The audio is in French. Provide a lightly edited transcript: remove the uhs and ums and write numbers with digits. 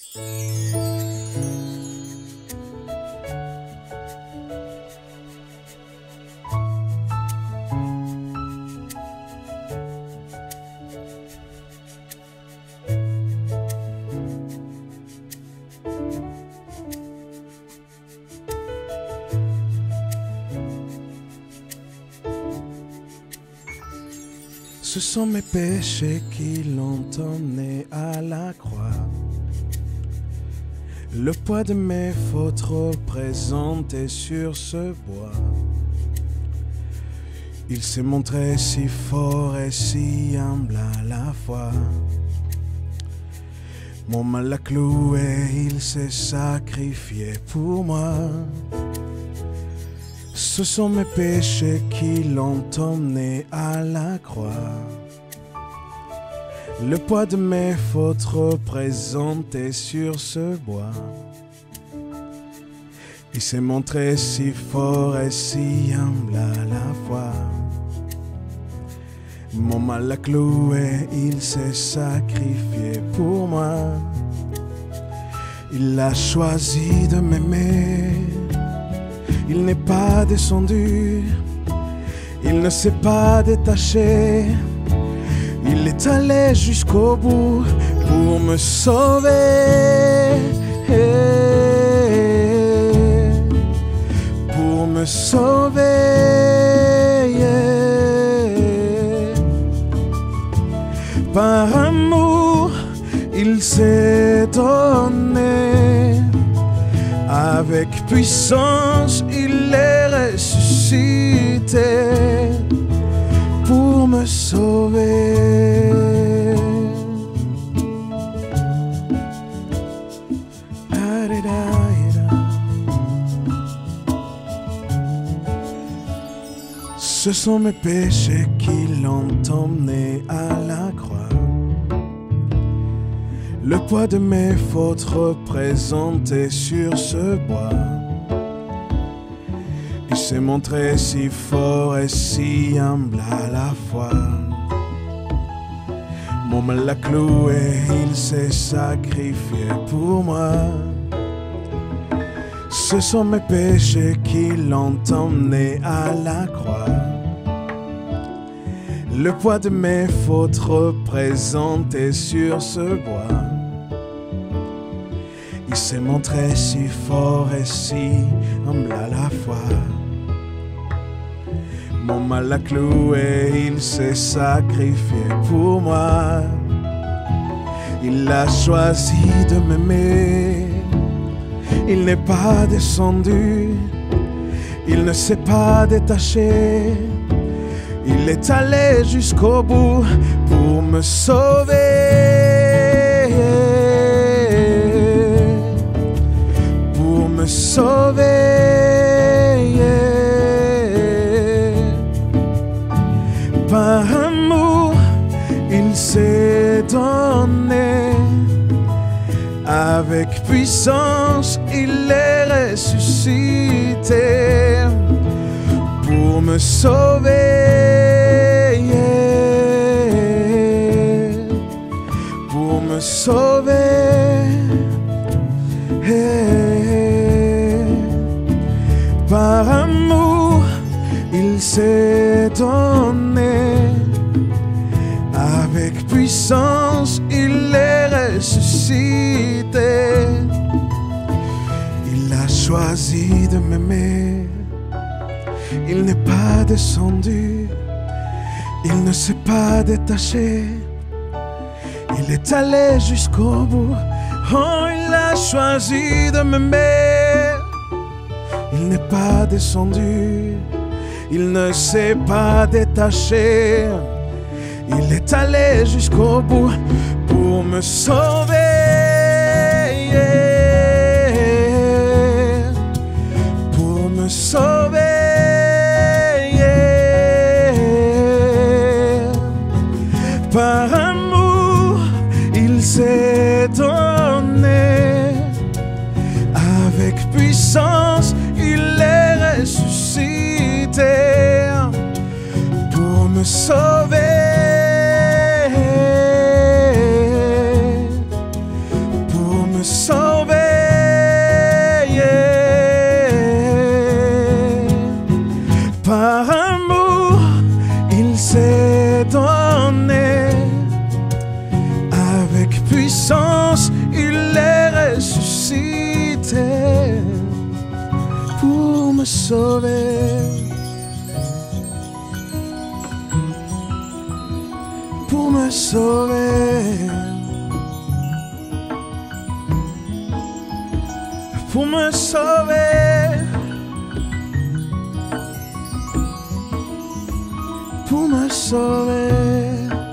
Ce sont mes péchés qui l'ont emmené à la croix. Le poids de mes fautes représenté sur ce bois. Il s'est montré si fort et si humble à la fois. Mon mal l'a cloué, il s'est sacrifié pour moi. Ce sont mes péchés qui l'ont emmené à la croix. Le poids de mes fautes représenté sur ce bois. Il s'est montré si fort et si humble à la fois. Mon mal l'a cloué, il s'est sacrifié pour moi. Il a choisi de m'aimer. Il n'est pas descendu, il ne s'est pas détaché. Il est allé jusqu'au bout pour me sauver. Pour me sauver. Par amour, il s'est donné. Avec puissance, il est ressuscité pour me sauver. Ce sont mes péchés qui l'ont emmené à la croix. Le poids de mes fautes représenté sur ce bois. Il s'est montré si fort et si humble à la fois. Mon mal l'a cloué, il s'est sacrifié pour moi. Ce sont mes péchés qui l'ont emmené à la croix. Le poids de mes fautes représenté sur ce bois. Il s'est montré si fort et si humble à la fois. Mon mal l'a cloué, il s'est sacrifié pour moi. Il a choisi de m'aimer. Il n'est pas descendu, il ne s'est pas détaché. Il est allé jusqu'au bout pour me sauver. Pour me sauver. Par amour, il s'est donné. Avec puissance, il est ressuscité pour me sauver, pour me sauver. Par amour, il s'est donné. Avec puissance, il est ressuscité. Il a choisi de m'aimer. Il n'est pas descendu, il ne s'est pas détaché. Il est allé jusqu'au bout. Oh, il a choisi de m'aimer. Il n'est pas descendu, il ne s'est pas détaché. Il est allé jusqu'au bout pour me sauver. Pour me sauver. Par amour, il s'est donné. Avec puissance, il est ressuscité pour me sauver. Pour me sauver. sauver, pour me sauver, pour me sauver, pour me sauver.